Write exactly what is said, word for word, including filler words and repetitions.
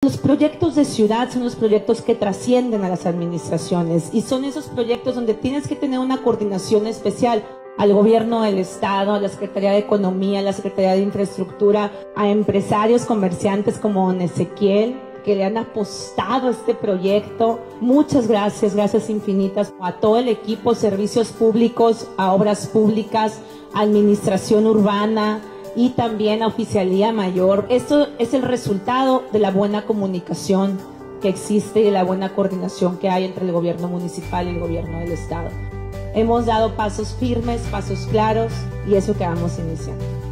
Los proyectos de ciudad son los proyectos que trascienden a las administraciones y son esos proyectos donde tienes que tener una coordinación especial al gobierno del estado, a la Secretaría de Economía, a la Secretaría de Infraestructura, a empresarios, comerciantes como don Ezequiel, que le han apostado a este proyecto. Muchas gracias, gracias infinitas a todo el equipo, servicios públicos, a obras públicas, administración urbana y también a Oficialía Mayor. Esto es el resultado de la buena comunicación que existe y de la buena coordinación que hay entre el gobierno municipal y el gobierno del estado. Hemos dado pasos firmes, pasos claros y eso que vamos iniciando.